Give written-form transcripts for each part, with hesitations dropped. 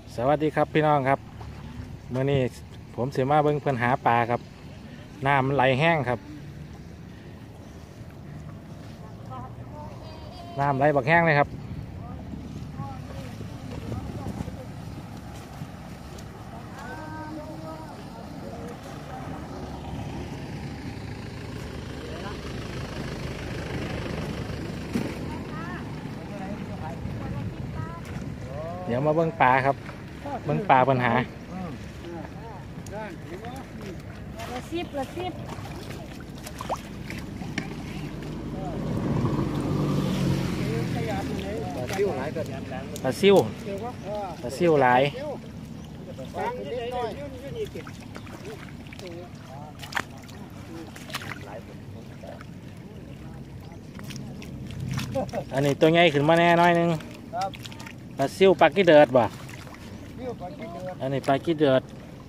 สวัสดีครับพี่น้องครับเมื่อนี้ผมเสียมาเบิ่งเพิ่นหาปลาครับน้ำมันไหลแห้งครับน้ำไหลบักแห้งเลยครับเดี๋ยวมาเบิ่งปลาครับเบิ่งปลาปัญหาละสิบปลาซิวปลาซิวหลายอันนี้ตัวใหญ่ขึ้นมาแน่น้อยนึงปลาซิวปลากี้เดือดบ่อันนี้ปลากี้เดือด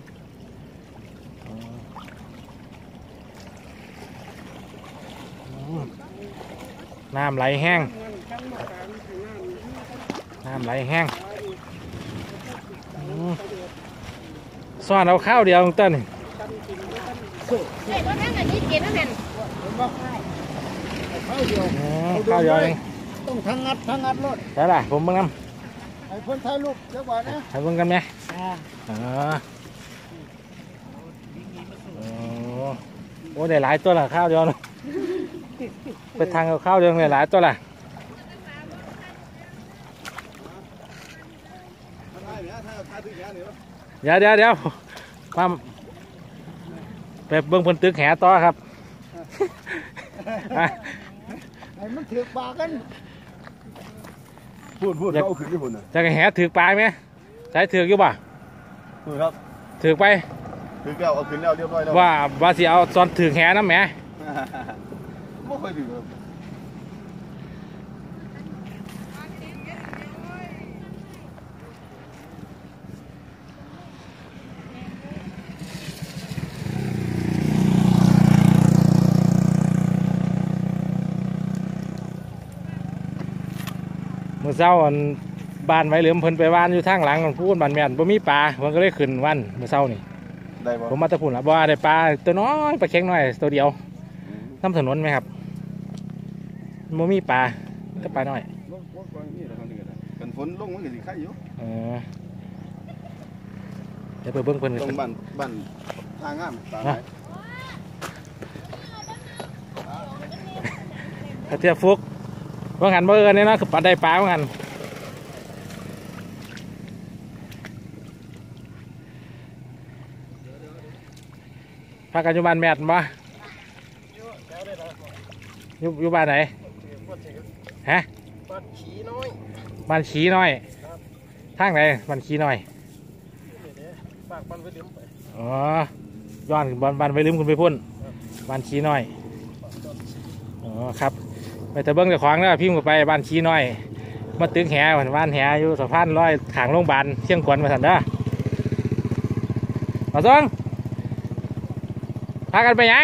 น้ำไหลแห้งน้ำไหลแห้งซ่อนเอาข้าวเดียวต้นนี่ข้าวเดียวเองต้องทั้งงัดรถใช่ป่ะผมเบิ่งน้ำไอ้คนไทยลูกเดี๋ยวก่อนนะำให้เบิ่งกันไหมโอ้ได้หลายตัวละข้าวเดียวนะไปทางเอาข้าวเดียวได้หลายตัวละเดี๋ยวมาไปเบิ่งบนตึกแหต่อครับไอ้มันถือปากกันพูดเอาขึ้นที่พุ่นจะแหถือปลาไหมใช้ถืออยู่ป่ะพูดครับถือไปถือแก้วเอาขึ้นแล้วเรียบร้อยแล้วว่าสิเอาซอนถือแหน้ำแหมไม่เคยถือครับเมื่อเช้าบ้านไว้เหลือมเพิ่นไปว่านอยู่ทางหลังพูดบ้านแม่นบ่มีปลาเพิ่นก็เลยขึ้นวันเมื่อเช้านี่ผมมาตะพุ่นละบ่ได้ปลาตัวน้อยปลาเค็งน้อยตัวเดียวน้ำถนนไหมครับบ่มีปลาก็ปลาน้อยกันฝนลงมันก็สิไข่อยู่เดี๋ยวไปเบิ่งเพิ่นตรงบ้านทางงามปลาไหลถ้าเทียบฟุกว่างันบ่เอิญเนี่ยนะคือปลาได้ปลาว่างันพากันอยู่บ้านแม่นบ่อยู่บ้านไหนฮะบ้านขี้น้อยบ้านขี้น้อยทางไหนบ้านขี้น้อยบ้านไว้ลืมไปอ๋อย้อนบ้านไว้ลืมคุณไปพุ่นบ้านขี้น้อยอ๋อครับไปแต่เบิ้งแต่ขวางแล้วพี่มึงไปบ้านขี้น้อยมาตึกแหบ้านแหอยู่สะพานลอยขางโรงพยาบาลเชียงขวัญมาสันเด้อมาส่งพากันไปยัง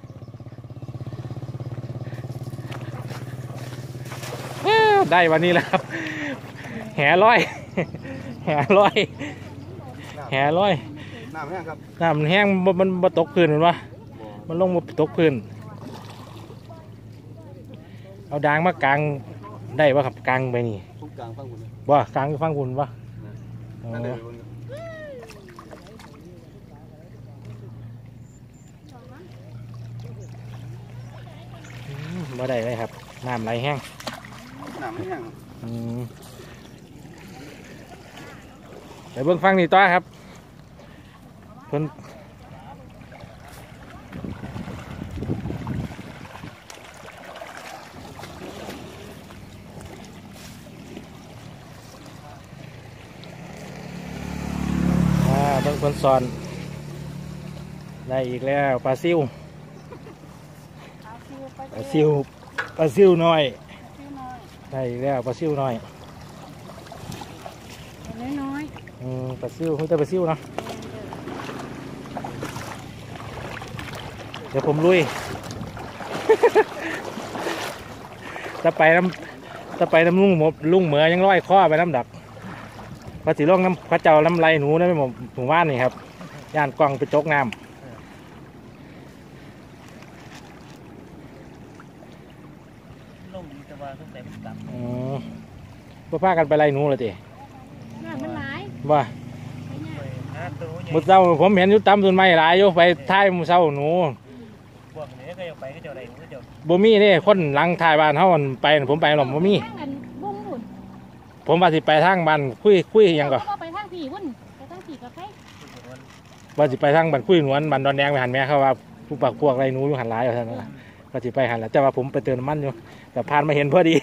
ได้วันนี้แล้วครับแห่ลอยน้ำแห้งครับน้ำแห้งมันมาตกพื้นมันวะมันลงมาตกพื้นเอาด่างมากลางได้ป่ะครับกลางไปนี่กลางฟังคุณว่ากลางฟังคุณป่ะบ่ได้เลยครับน้ำไหลแห้งไปเบื้องฟังนี่ต่อครับเพิ่นเบื้องคนสอนได้อีกแล้วปลาซิวน้อยได้อีกแล้วปลาซิวน้อยปลาซิวคุณแต่ปลาซิวเนาะเดี๋ยวผมลุย จะไปน้ำลุงเหมือยังร้อยข้อไปน้ำดักพระสิลงน้ำพระเจ้าลำไรหนูนะไม่หมู่บ้านนี่ครับย่านกล้องไปจกน้ำลงดีแต่ว่าต้องแต่มันต่ำบ่พากันไปไรหนูเลยติน้ำมันหลายว่าไปเนี่ยมื้อเช้าผมเห็นอยู่ตามต้นไม้หลายอยู่ไปท้ายมื้อเช้าหนูพวกนี้ก็ยังไปก็เจ้าอะไรก็เจ้าบ่มีเด้คนหลังท้ายบ้านเฮาไปผมไปหรอกบ่มีทางนั้นบุ้งหุ่นผมว่าสิไปทางบ้านคุยหยังก็เขาไปทางผีวุ่นไปทางผีกับใครว่าสิไปทางบ้านคุยหนวนบ้านดอนแดงไปหันแม่เขาว่าผู้ปักพวกไรหนูอยู่หันหลายอยู่ซั่นน่ะก็สิไปหันแหล้วแต่ว่าผมไปเติมน้ำมันอยู่แต่ผ่านมาเห็นพอดี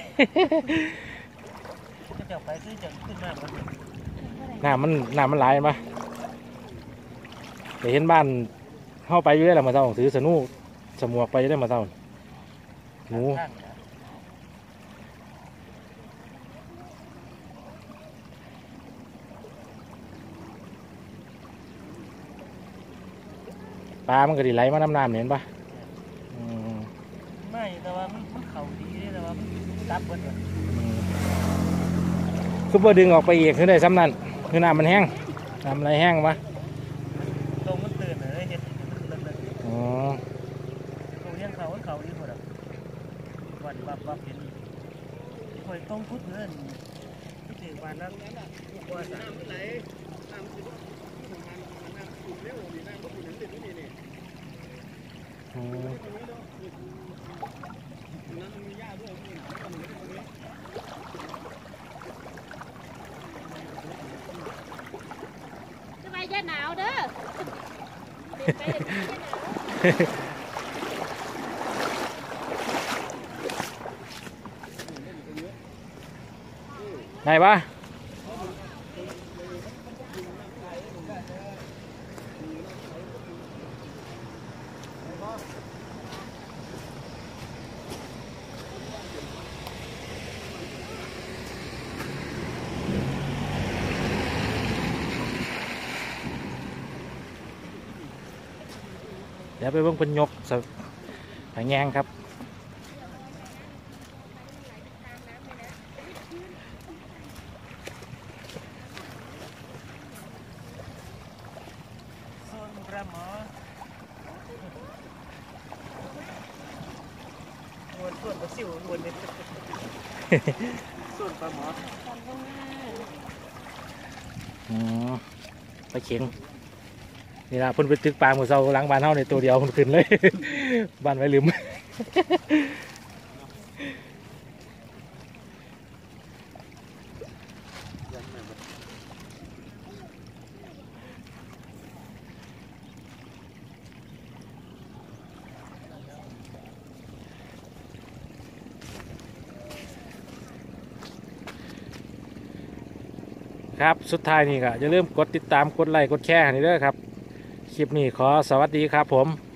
ก็เจ้าไปซื้อจะขึ้นมาบนน้ำมันหลายมาแต่เห็นบ้านเข้าไปอยู่ได้แล้วมาเท่าถือสนุกสมวกไปได้มาเท่าหนูปลามันก็ดีไหลมาน้ำเห็นปะไม่แต่ว่ามันเข่าดีแต่ว่ามันตับบนเลยซุปเปอร์ดึงออกไปอีกคือได้ซ้ำนั่นคือน้ำมันแห้งน้ำอะไรแห้งปะตรงมันตื่นเลยเห็นมันเลยอ๋อตรงยังเขาดีหมดอ่ะวันบับเห็นคอยต้องพุทธเงินที่ถึงวันนั้นว่าสามไหลอืมสบายใจหนาวเด้อไปเดี๋ยวจะหนาวได้ปะเดี๋ยวไปเบิ่งเป็นยกสไปแงงครับส่วนปลาหมอส่วนปลาซิววนเนี่ยส่วนปลาหมออ๋อไปเข็งนี่ละเพิ่นไปตึกปลาหมูเซาหลังบ้านเฮาในตัวเดียวเพิ่นขึ้นเลย บ้านไว้ลืม ครับสุดท้ายนี่ก็อย่าลืมกดติดตามกดไลค์กดแชร์นี่เด้อครับ คลิปนี้ขอสวัสดีครับผม